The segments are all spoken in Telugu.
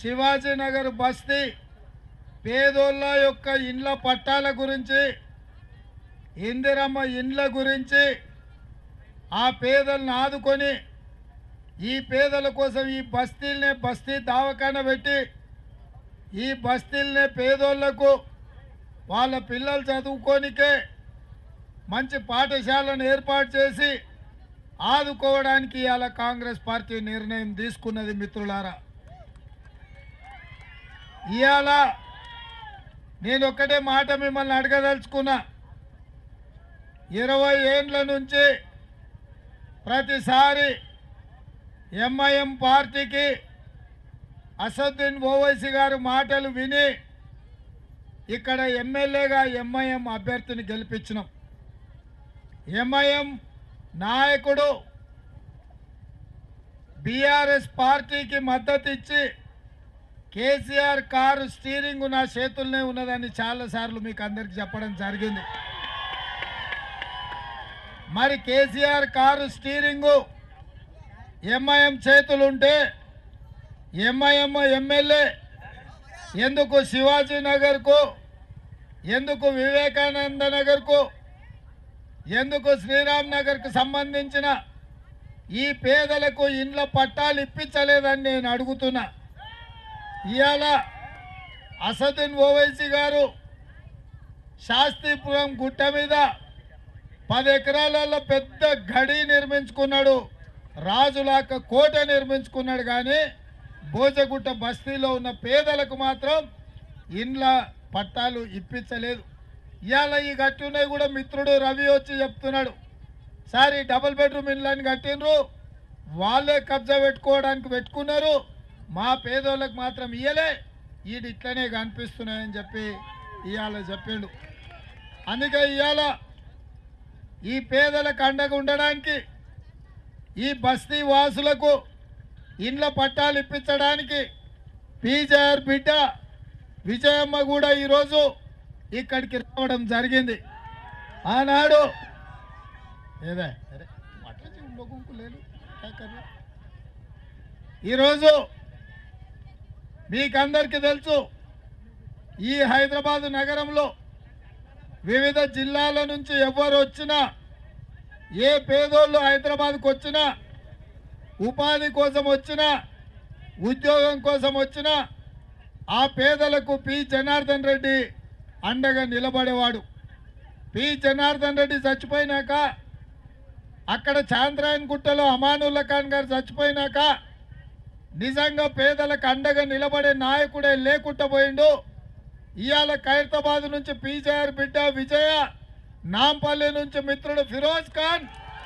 శివాజీనగర్ బస్తీ పేదోళ్ళ యొక్క ఇండ్ల పట్టాల గురించి, ఇందిరమ్మ ఇండ్ల గురించి, ఆ పేదలను ఆదుకొని ఈ పేదల కోసం ఈ బస్తీలనే బస్తీ దవాఖానా పెట్టి ఈ బస్తీలనే పేదోళ్లకు వాళ్ళ పిల్లలు చదువుకోనికే మంచి పాఠశాలను ఏర్పాటు చేసి ఆదుకోవడానికి ఇవాళ కాంగ్రెస్ పార్టీ నిర్ణయం తీసుకున్నది. మిత్రులారా, ఇవాళ నేను ఒక్కటే మాట మిమ్మల్ని అడగదలుచుకున్నా. 20 ఏండ్ల నుంచి ప్రతిసారి ఎంఐఎం పార్టీకి అసదుద్దీన్ ఓవైసీ గారు మాటలు విని ఇక్కడ ఎమ్మెల్యేగా ఎంఐఎం అభ్యర్థిని గెలిపించినాం. ఎంఐఎం నాయకుడు బీఆర్ఎస్ పార్టీకి మద్దతు ఇచ్చి కేసీఆర్ కారు స్టీరింగ్ నా చేతుల్లోనే ఉన్నదని చాలాసార్లు మీకు అందరికి చెప్పడం జరిగింది. మరి కేసీఆర్ కారు స్టీరింగు ఎంఐఎం చేతులుంటే ఎంఐఎం ఎమ్మెల్యే ఎందుకు శివాజీనగర్కు, ఎందుకు వివేకానంద నగర్కు, ఎందుకు శ్రీరామ్ నగర్కు సంబంధించిన ఈ పేదలకు ఇండ్ల పట్టాలు ఇప్పించలేదని నేను అడుగుతున్నా. ఇవాళ అసదుద్దీన్ ఓవైసీ గారు శాస్త్రీపురం గుట్ట మీద 10 ఎకరాలలో పెద్ద గడి నిర్మించుకున్నాడు, రాజులాక కోట నిర్మించుకున్నాడు. కానీ బోజగుట్ట బస్తీలో ఉన్న పేదలకు మాత్రం ఇండ్ల పట్టాలు ఇప్పించలేదు. ఇవాళ ఈ గట్టున్నాయి కూడా మిత్రుడు రవి వచ్చి చెప్తున్నాడు, సార్ ఈ డబుల్ బెడ్రూమ్ ఇండ్లని కట్టినరు, వాళ్ళే కబ్జా పెట్టుకున్నారు, మా పేదోళ్ళకి మాత్రం ఇయ్యలే, ఈడు ఇట్లనే కనిపిస్తున్నాయని చెప్పి ఇవాళ చెప్పిండు. అందుకే ఇవాళ ఈ పేదలకు అండగా ఉండడానికి, ఈ బస్తీ వాసులకు ఇండ్ల పట్టాలు ఇప్పించడానికి పీజేఆర్ బిడ్డ విజయమ్మ కూడా ఈరోజు ఇక్కడికి రావడం జరిగింది. ఆనాడు ఈరోజు మీకందరికీ తెలుసు, ఈ హైదరాబాదు నగరంలో వివిధ జిల్లాల నుంచి ఎవరు వచ్చినా, ఏ పేదోళ్ళు హైదరాబాద్కు వచ్చినా, ఉపాధి కోసం వచ్చినా, ఉద్యోగం కోసం వచ్చినా ఆ పేదలకు పి జనార్దన్ రెడ్డి అండగా నిలబడేవాడు. పి జనార్దన్ రెడ్డి చచ్చిపోయినాక, అక్కడ చాంద్రాయన్ గుట్టలో అమానుల్లా ఖాన్ గారు చచ్చిపోయినాక నిజంగా పేదలకు అండగా నిలబడే నాయకుడే లేకుండా పోయిండు. ఇవాళ ఖైరతాబాద్ నుంచి పీజేఆర్ బిడ్డ విజయ, నాంపల్లి నుంచి మిత్రుడు ఫిరోజ్ ఖాన్,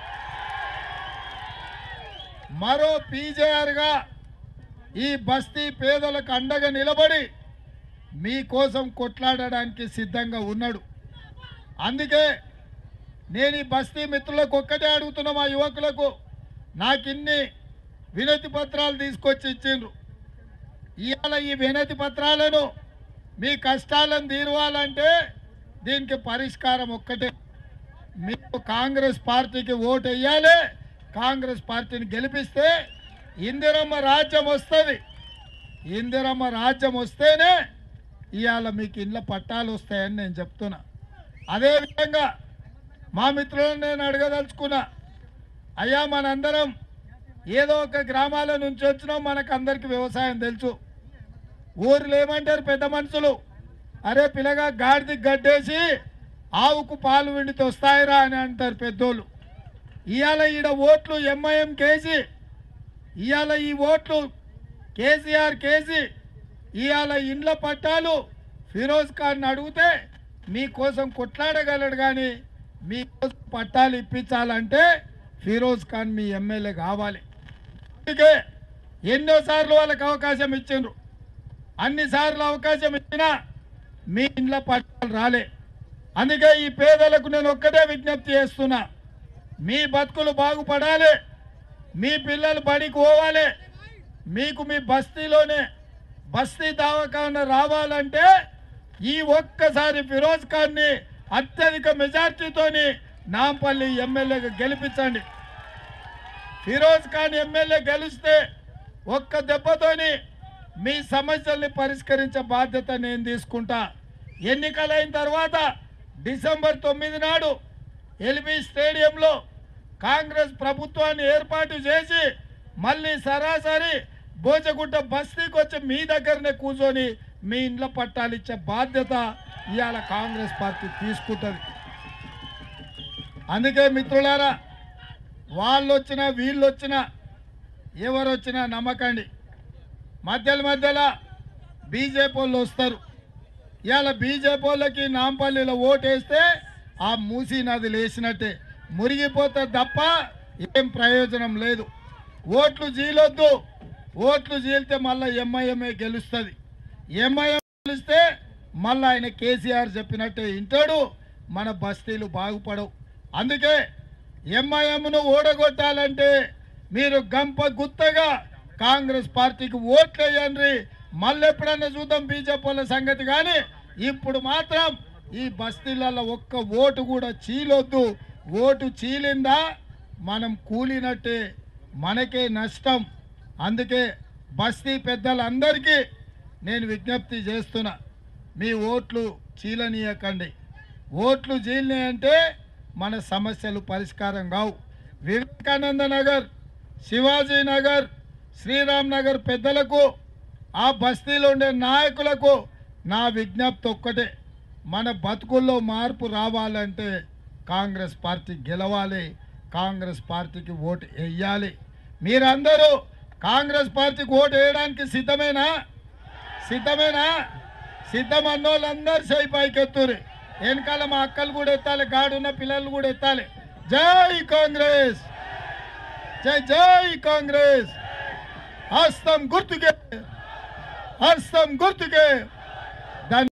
మరో పీజేఆర్గా ఈ బస్తీ పేదలకు అండగా నిలబడి మీకోసం కొట్లాడడానికి సిద్ధంగా ఉన్నాడు. అందుకే నేను ఈ బస్తీ మిత్రులకు ఒక్కటే అడుగుతున్నా, మా యువకులకు నాకిన్ని వినతి పత్రాలు తీసుకొచ్చి ఇచ్చిండ్రు. ఇవాళ ఈ వినతి పత్రాలను మీ కష్టాలను తీరవాలంటే దీనికి పరిష్కారం ఒక్కటే, మీరు కాంగ్రెస్ పార్టీకి ఓటు వేయాలి, కాంగ్రెస్ పార్టీని గెలిపిస్తే ఇందిరమ్మ రాజ్యం వస్తుంది. ఇందిరమ్మ రాజ్యం వస్తేనే ఇవాళ మీకు ఇండ్ల పట్టాలు వస్తాయని నేను చెప్తున్నా. అదేవిధంగా మా మిత్రులను నేను అడగదలుచుకున్నా, అయ్యా మనందరం ఏదో ఒక గ్రామాల నుంచి వచ్చినాం, మనకు అందరికీ వ్యవసాయం తెలుసు. ఊర్లు ఏమంటారు పెద్ద మనుషులు, అరే పిల్లగా గాడిది గడ్డేసి ఆవుకు పాలు విండితే వస్తాయిరా అని అంటారు పెద్దోళ్ళు. ఇవాళ ఈడ ఓట్లు ఎంఐఎం కేసీ, ఇవాళ ఈ ఓట్లు కేసీఆర్ కేసీ, ఇవాళ ఇండ్ల పట్టాలు ఫిరోజ్ ఖాన్ అడిగితే మీకోసం కొట్లాడగలడు. కానీ మీకోసం పట్టాలు ఇప్పించాలంటే ఫిరోజ్ ఖాన్ మీ ఎమ్మెల్యే కావాలి. అందుకే ఎన్నోసార్లు వాళ్ళకి అవకాశం ఇచ్చిండ్రు, అన్నిసార్లు అవకాశం ఇచ్చినా మీ ఇండ్ల పట్టాలు రాలే. అందుకే ఈ పేదలకు నేను ఒక్కటే విజ్ఞప్తి చేస్తున్నా, మీ బతుకులు బాగుపడాలి, మీ పిల్లలు బడికి పోవాలి, మీకు మీ బస్తీలోనే బస్తీ దవాఖానా రావాలంటే ఈ ఒక్కసారి ఫిరోజ్ ఖాన్ని అత్యధిక మెజార్టీతోని నాంపల్లి ఎమ్మెల్యేగా గెలిపించండి. ఫిరోజ్ ఖాన్ ఎమ్మెల్యే గెలిస్తే ఒక్క దెబ్బతోని మీ సమస్యల్ని పరిష్కరించే బాధ్యత నేను తీసుకుంటా. ఎన్నికలైన తర్వాత డిసెంబర్ 9 నాడు ఎల్బీ స్టేడియంలో కాంగ్రెస్ ప్రభుత్వాన్ని ఏర్పాటు చేసి మళ్ళీ సరాసరి బోచగుట్ట బస్తీకి వచ్చి మీ దగ్గరనే కూర్చొని మీ ఇండ్ల పట్టాలు ఇచ్చే బాధ్యత ఇవాళ కాంగ్రెస్ పార్టీ తీసుకుంటుంది. అందుకే మిత్రులారా, వాళ్ళు వచ్చినా వీళ్ళు వచ్చినా ఎవరు వచ్చినా నమ్మకండి. మధ్యలో బీజేపీ వాళ్ళు వస్తారు. ఇవాళ బీజేపీ వాళ్ళకి నాంపల్లిలో ఓటేస్తే ఆ మూసీ నది లేచినట్టే, మురిగిపోతే తప్ప ఏం ప్రయోజనం లేదు. ఓట్లు జీలొద్దు. ఓట్లు జీలితే మళ్ళీ ఎంఐఎంఏ గెలుస్తుంది. ఎంఐఎం గెలిస్తే మళ్ళీ ఆయన కేసీఆర్ చెప్పినట్టే వింటాడు, మన బస్తీలు బాగుపడవు. అందుకే ఎంఐఎంను ఓడగొట్టాలంటే మీరు గంప గుత్తగా కాంగ్రెస్ పార్టీకి ఓట్లు వేయండి. మళ్ళీ ఎప్పుడన్నా చూద్దాం బీజేపీ వాళ్ళ సంగతి. కానీ ఇప్పుడు మాత్రం ఈ బస్తీలలో ఒక్క ఓటు కూడా చీలొద్దు. ఓటు చీలిందా మనం కూలినట్టే, మనకే నష్టం. అందుకే బస్తీ పెద్దలందరికీ నేను విజ్ఞప్తి చేస్తున్నా, మీ ఓట్లు చీలనీయకండి. ఓట్లు చీలినాయంటే మన సమస్యలు పరిష్కారం కావు. వివేకానంద నగర్, శివాజీ నగర్, శ్రీరామ్ నగర్ పెద్దలకు, ఆ బస్తీలో ఉండే నాయకులకు నా విజ్ఞప్తి ఒక్కటే, మన బతుకుల్లో మార్పు రావాలంటే కాంగ్రెస్ పార్టీ గెలవాలి, కాంగ్రెస్ పార్టీకి ఓటు వేయాలి. మీరందరూ కాంగ్రెస్ పార్టీకి ఓటు వేయడానికి సిద్ధమేనా? సిద్ధం అన్నోళ్ళందరూ చేయి పైకెత్తురు. వెనకాల మా అక్కలు కూడా ఎత్తాలి, గాడున్న పిల్లలు కూడా ఎత్తాలి. జై కాంగ్రెస్, జై కాంగ్రెస్. హస్తం గుర్తుకే.